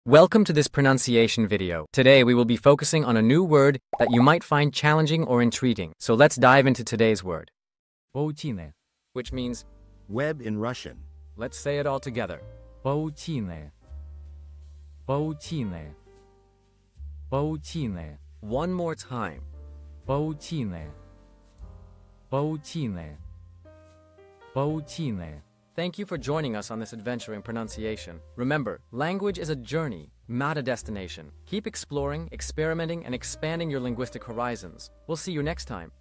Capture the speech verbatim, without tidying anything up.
Welcome to this pronunciation video. Today we will be focusing on a new word that you might find challenging or intriguing. So let's dive into today's word, Паутины. which means, Web in Russian. let's say it all together. Паутины. Паутины. Паутины. One more time. Паутины. Паутины. Паутины. Thank you for joining us on this adventure in pronunciation. Remember, language is a journey, not a destination. Keep exploring, experimenting, and expanding your linguistic horizons. We'll see you next time.